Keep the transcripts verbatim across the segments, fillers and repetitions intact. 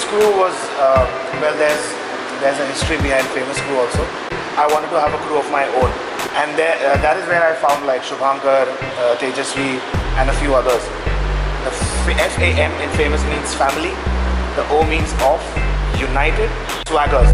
crew was, uh, well, there's there's a history behind Famous Crew also. I wanted to have a crew of my own, and there, uh, that is where I found like Shubhankar, uh, Tejasvi, and a few others. The F A M in Famous means family, the O means of, united, swaggers.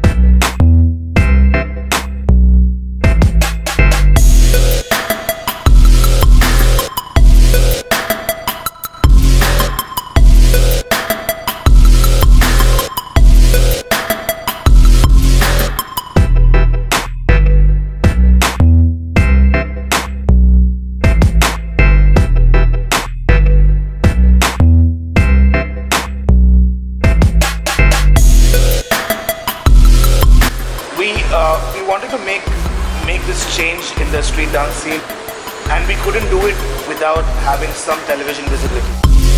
Uh, we wanted to make make this change in the street dance scene, and we couldn't do it without having some television visibility.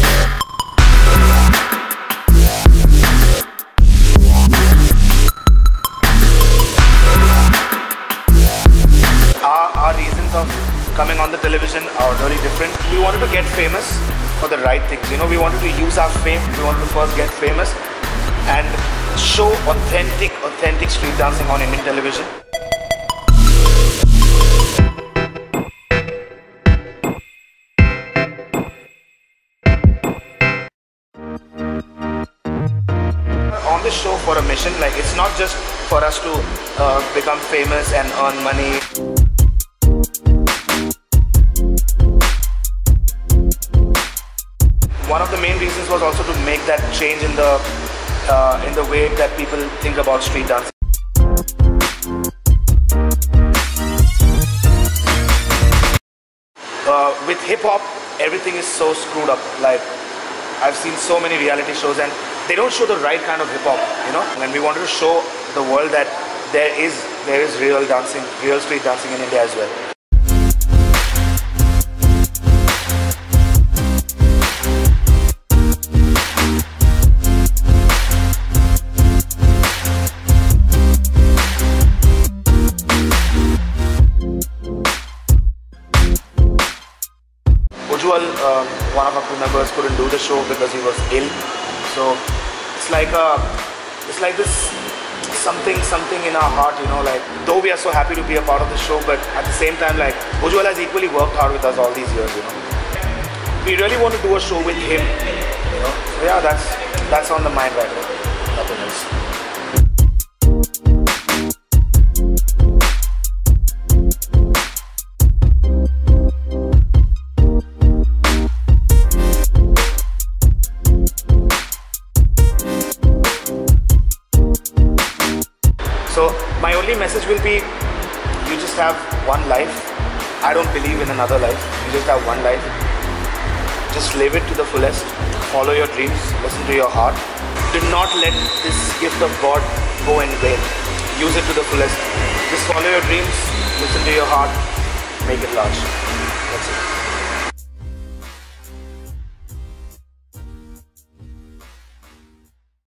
Our, our reasons of coming on the television are very different. We wanted to get famous for the right things. You know, we wanted to use our fame. We wanted to first get famous and show authentic, authentic street dancing on Indian television. On this show for a mission, like it's not just for us to uh, become famous and earn money. One of the main reasons was also to make that change in the Uh, in the way that people think about street dancing. Uh, with hip hop, everything is so screwed up. Like, I've seen so many reality shows and they don't show the right kind of hip hop, you know. And we wanted to show the world that there is there is real dancing, real street dancing in India as well. Ujjwal, uh, one of our crew members, couldn't do the show because he was ill. So it's like a, it's like this something, something in our heart, you know. Like, though we are so happy to be a part of the show, but at the same time, like, Ujjwal has equally worked hard with us all these years, you know. We really want to do a show with him, you know. So yeah, that's that's on the mind right now. Nothing else. So my only message will be, you just have one life. I don't believe in another life. You just have one life. Just live it to the fullest. Follow your dreams. Listen to your heart. Do not let this gift of God go in vain. Use it to the fullest. Just follow your dreams. Listen to your heart. Make it large. That's it.